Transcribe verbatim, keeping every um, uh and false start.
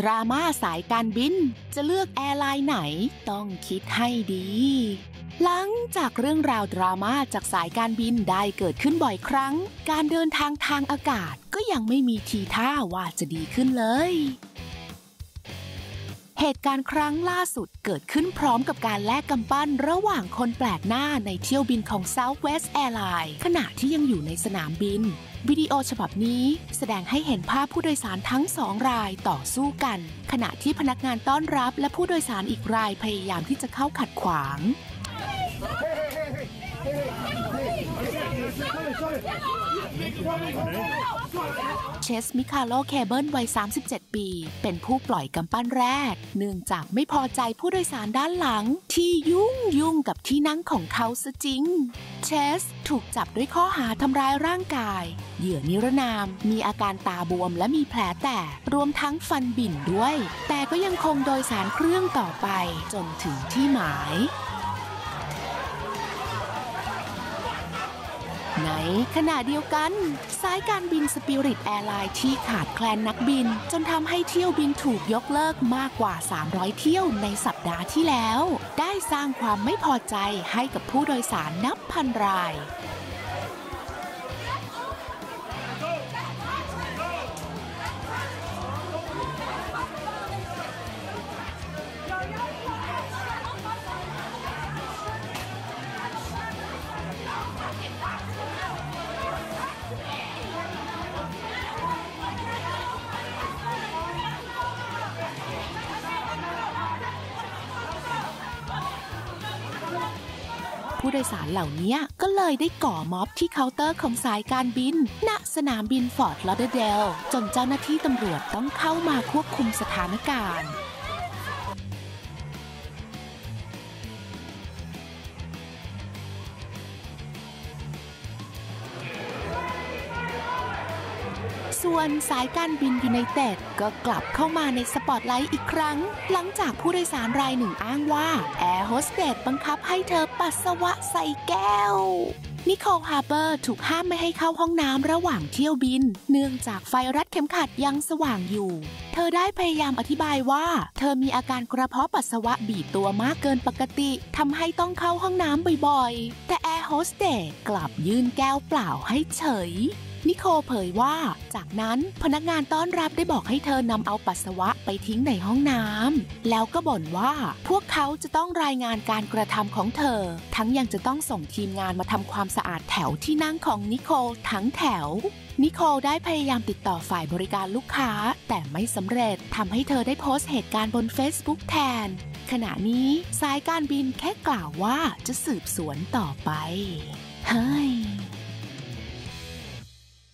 ดราม่าสายการบินจะเลือกแอร์ไลน์ไหนต้องคิดให้ดีหลังจากเรื่องราวดราม่าจากสายการบินได้เกิดขึ้นบ่อยครั้งการเดินทางทางอากาศก็ยังไม่มีทีท่าว่าจะดีขึ้นเลยเหตุการณ์ครั้งล่าสุดเกิดขึ้นพร้อมกับการแลกกำปั้นระหว่างคนแปลกหน้าในเที่ยวบินของ Southwest Airlines ขณะที่ยังอยู่ในสนามบินวิดีโอฉบับนี้แสดงให้เห็นภาพผู้โดยสารทั้งสองรายต่อสู้กันขณะที่พนักงานต้อนรับและผู้โดยสารอีกรายพยายามที่จะเข้าขัดขวางเชส มิคาโล เคเบิลวัย สามสิบเจ็ด ปีเป็นผู้ปล่อยกำปั้นแรกเนื่องจากไม่พอใจผู้โดยสารด้านหลังที่ยุ่งยุ่งกับที่นั่งของเขาซะจริงเชสถูกจับด้วยข้อหาทำร้ายร่างกายเหยื่อนิรนามมีอาการตาบวมและมีแผลแตกรวมทั้งฟันบิ่นด้วยแต่ก็ยังคงโดยสารเครื่องต่อไปจนถึงที่หมายในขณะเดียวกันสายการบินสปิริตแอร์ไลน์ที่ขาดแคลนนักบินจนทำให้เที่ยวบินถูกยกเลิกมากกว่าสามร้อยเที่ยวในสัปดาห์ที่แล้วได้สร้างความไม่พอใจให้กับผู้โดยสารนับพันรายผู้โดยสารเหล่านี้ก็เลยได้ก่อม็อบที่เคาน์เตอร์ของสายการบินณสนามบินฟอร์ตลอเดอร์เดลจนเจ้าหน้าที่ตำรวจต้องเข้ามาควบคุมสถานการณ์ส่วนสายการบินยูไนเต็ดก็กลับเข้ามาในสปอตไลท์อีกครั้งหลังจากผู้โดยสารรายหนึ่งอ้างว่าแอร์โฮสเตสบังคับให้เธอปัสสาวะใส่แก้วนิโคล ฮาร์เบอร์ถูกห้ามไม่ให้เข้าห้องน้ำระหว่างเที่ยวบินเนื่องจากไฟรัดเข็มขัดยังสว่างอยู่เธอได้พยายามอธิบายว่าเธอมีอาการกระเพาะปัสสาวะบีบตัวมากเกินปกติทำให้ต้องเข้าห้องน้ำบ่อยๆแต่แอร์โฮสเตสกลับยื่นแก้วเปล่าให้เฉยนิโคลเผยว่าจากนั้นพนักงานต้อนรับได้บอกให้เธอนำเอาปัสสาวะไปทิ้งในห้องน้ำแล้วก็บ่นว่าพวกเขาจะต้องรายงานการกระทำของเธอทั้งยังจะต้องส่งทีมงานมาทำความสะอาดแถวที่นั่งของนิโคลทั้งแถวนิโคลได้พยายามติดต่อฝ่ายบริการลูกค้าแต่ไม่สำเร็จทำให้เธอได้โพสต์เหตุการณ์บน Facebook แทนขณะนี้สายการบินแค่กล่าวว่าจะสืบสวนต่อไป